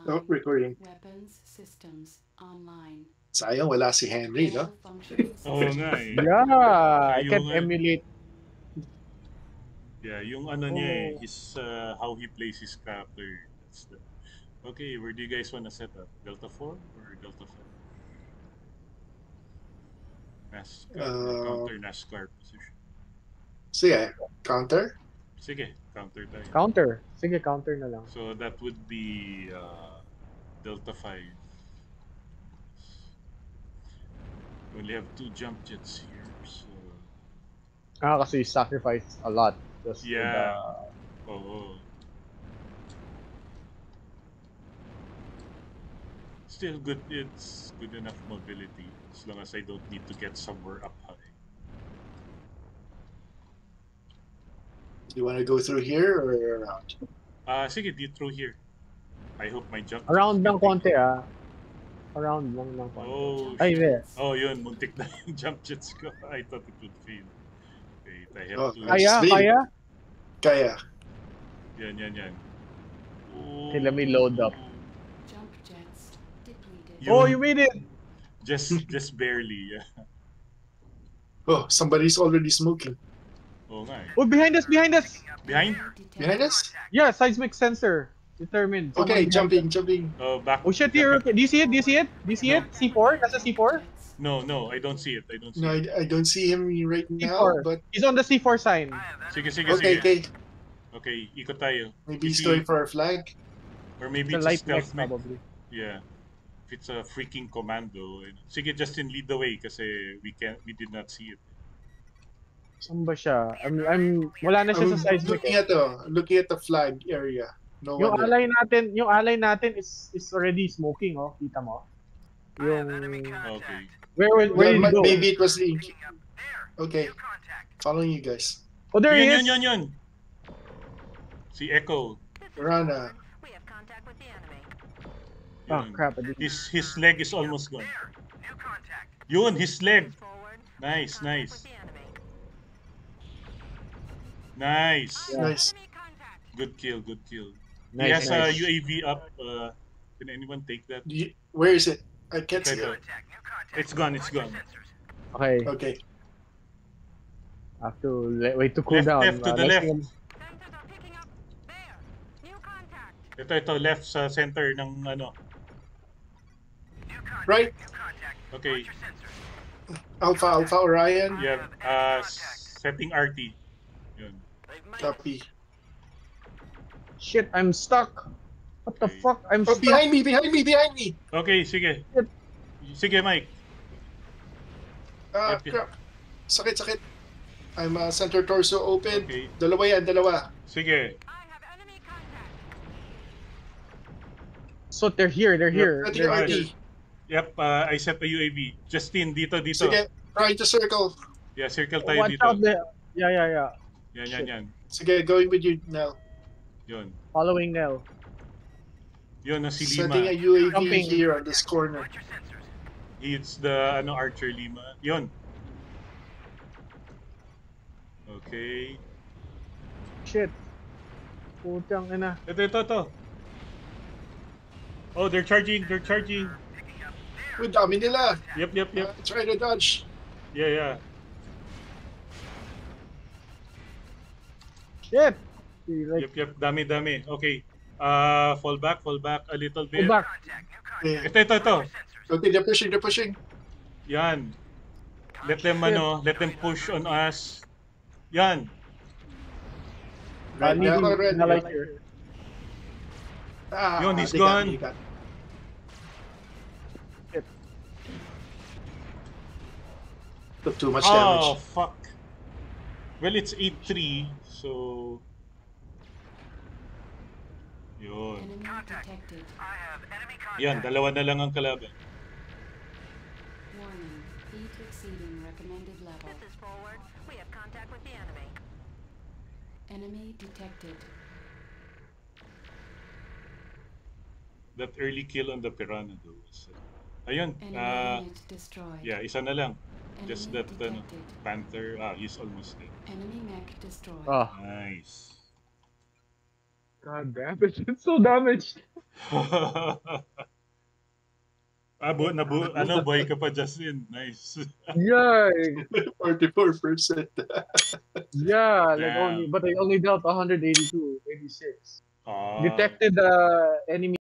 Oh, recording. Weapons systems online. Sayang, wala si Henry, no? All functions. Oo nga eh. Yeah, I Yung, can emulate. Yeah, yung ano niya eh, his, how he plays his character. That's the... Okay, where do you guys want to set up? Delta 4 or Delta 5? NASCAR or counter NASCAR position? Sige, counter? Sige, counter tayo. Counter. Sige, counter na lang. So that would be Delta 5. We only have 2 jump jets here, so... Kasi sacrifice a lot. Just yeah. Oo. Still good, it's good enough mobility as long as I don't need to get somewhere up high. Do you want to go through here or around? Sige, through here. I hope my jump... Around ng konti Around lang ng konti. Oh, Ay, shit. Oh, yun. Muntik na yung jump jets ko. I thought it would fail. Wait, I have to... Kaya. Yan. Okay, let me load up. Jump jets depleted. Oh, you made it! Just barely, yeah. Oh, somebody's already smoking. Oh, nga eh. Oh, behind us! Behind? Behind us? Yeah, seismic sensor. Determined. Okay, jumping. Oh, back. Oh shit, here. Do you see it? C4? Nasa C4? No, I don't see it. No, I don't see him right now, C4. but... He's on the C4 sign. Sige. Okay. Okay, ikot tayo. Maybe he's going for our flag? Or maybe The it's a light stealth mech, mech. probably. Yeah. If it's a freaking commando. Sige, Justin, lead the way kasi we did not see it. Saan ba siya? Wala na siya sa seismic. Looking at the flag area. No yung wonder. ally natin is already smoking, oh. Kita mo? Yung... Okay. Where did he go? Maybe it was the... Okay. Following you guys. Oh, there he is! Yun. Si Echo. Rana. Oh, crap. His leg is almost gone. Yun, his leg. Nice. Nice. Good kill. Nice, he has a nice. UAV up. Can anyone take that? Where is it? I can't see it. It's gone. Okay. Okay. I have to wait to cool down. Left to the left. Ito, left sa center ng ano. Right. Okay. Alpha Orion. Yeah. Setting RT. Yun. Copy. Shit, I'm stuck. What the fuck? I'm stuck. Behind me. Okay, sige. Sige, Mike. Crap. Sakit. I'm center torso open. Okay. Dalawa. Sige. So they're here. Setting RT. Yep, I set the UAV. Justin, dito. Sige, trying to circle. Yeah, circle tayo Watch dito. out there. Yeah. Yan. Sige, going with you now. Yun. Following Nell. Yun, si Lima. Setting a UAV Jumping. here on this corner. It's the Archer Lima. Yun. Okay. Shit. Putang ina. Ito. Oh, they're charging. Uy, dami nila. Yep. Try to dodge. Yeah. Shit. Yep. Dami. Okay. Fall back a little bit. Go back. Yeah. Ito. Okay, they're pushing. Yan. Let them push on us. Yan. Right now, already. Like here. Yun, he's they got gone. me. Took too much damage. Oh, fuck. Well, it's 8-3, so... Yun. Enemy detected. Yan, dalawa na lang ang kalaban. Warning. Heat exceeding recommended level. This is forward. We have contact with the enemy. Enemy detected. That early kill on the Piranha though was... ayun. Enemy unit destroyed. Yeah, isa na lang. Just Enemy that detected. Panther, he's almost dead. Enemy mech destroyed. Oh. Nice. God damn it, it's so damaged. Buhay ka pa, Justin. Nice. Yeah, 44%. yeah, like Damn. but I only dealt 182, 86. Ah. Detected enemy